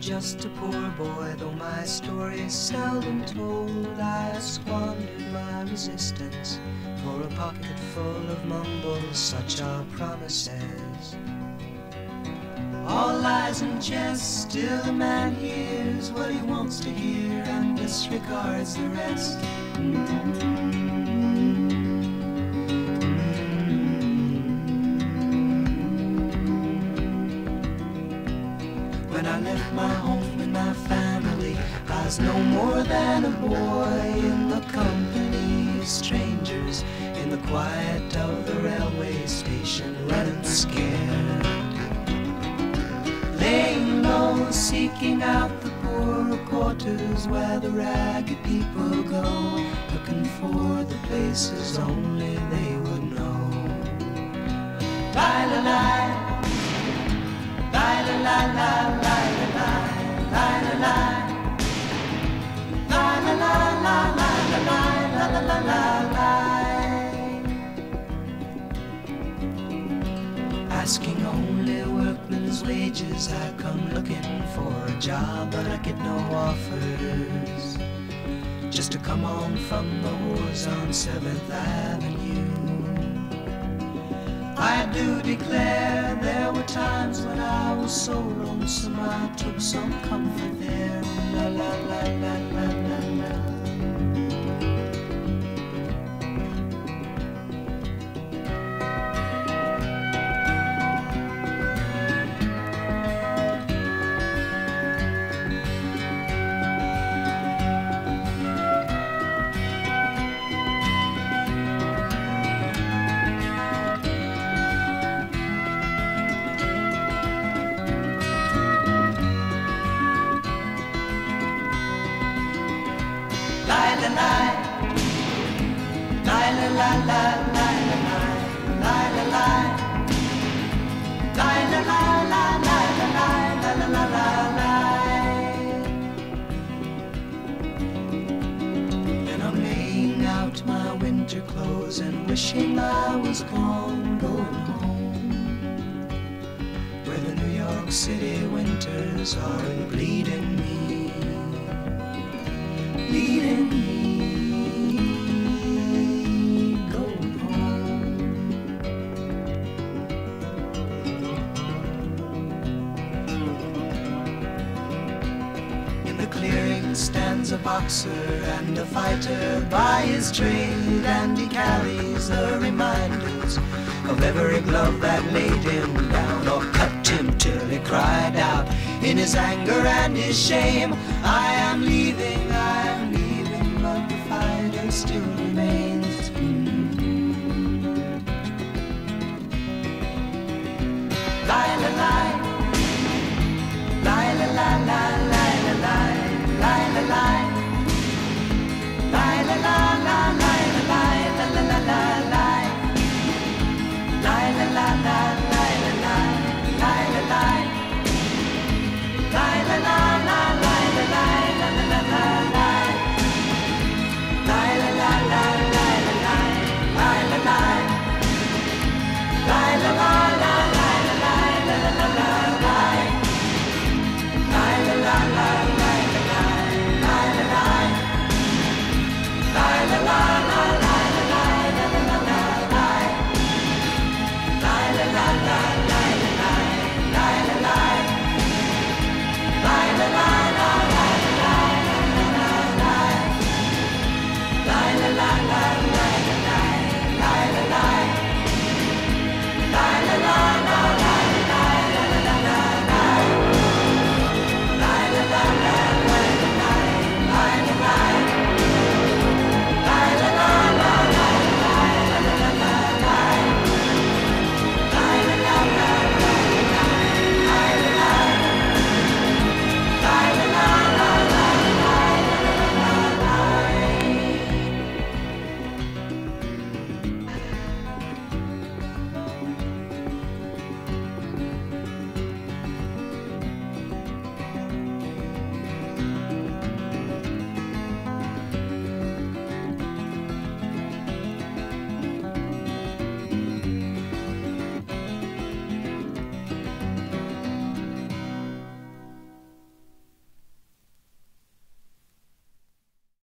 just a poor boy, though my story is seldom told. I squandered my resistance for a pocket full of mumbles, such are promises. All lies and jest, still a man hears what he wants to hear and disregards the rest. When I left my home and my family, I was no more than a boy in the company of strangers, in the quiet of the railway station, running scared, laying low, seeking out the poorer quarters where the ragged people go, looking for the places only they would know. Lie-la-lie, lie-la-lie-lie, lie-la-lie, asking only workmen's wages, I come looking for a job, but I get no offers. Just to come on from the wars on 7th Avenue. I do declare there were times when I was so lonesome I took some comfort there. La la la la la la la. And I'm laying out my winter clothes and wishing I was gone, going home, where the New York City winters are bleeding me, bleeding me. Stands a boxer and a fighter by his trade, and he carries the reminders of every glove that laid him down or cut him till he cried out in his anger and his shame, I am leaving, but the fighter still remains.